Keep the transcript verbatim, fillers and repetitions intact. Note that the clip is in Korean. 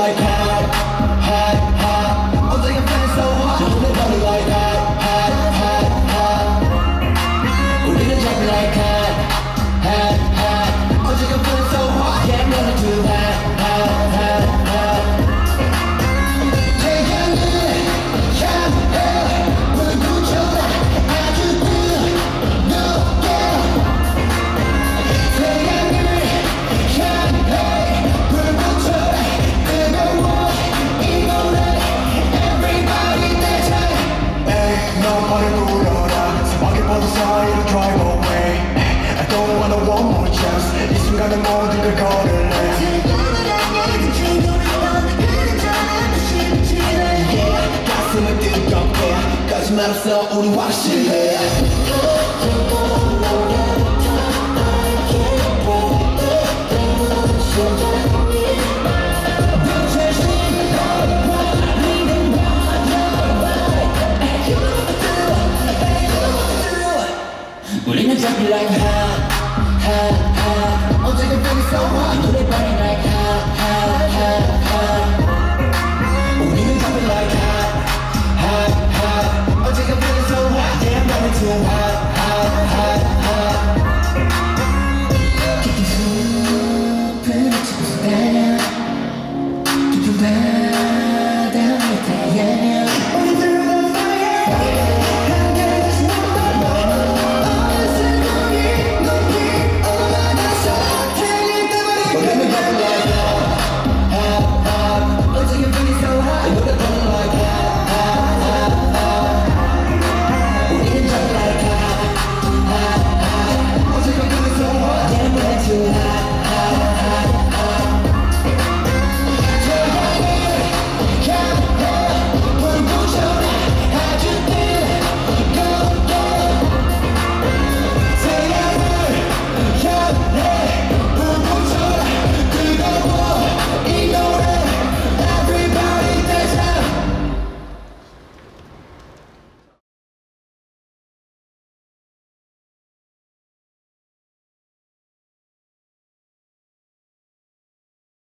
like hot, hot, hot. 어제가 feel so hot. 오늘 밤이 like hot, hot, hot, hot. 우리는 jump like hot, hot, hot. 어제가 feel so hot. Yeah, I'm running too hot, hot, hot, hot. 태양을 향해 불 붙여라 아주 뜨겁게. 태양을 향해 불 붙여라 뜨거워 이 노래. Everybody dance. Hey, 너만을 불러라 사막의 버드 사이로 drive away. I don't wanna one more chance. 이 순간에 모든 걸 걸을래. Yeah, 가슴은 뜨겁게 거짓말 없어 우리 확실해.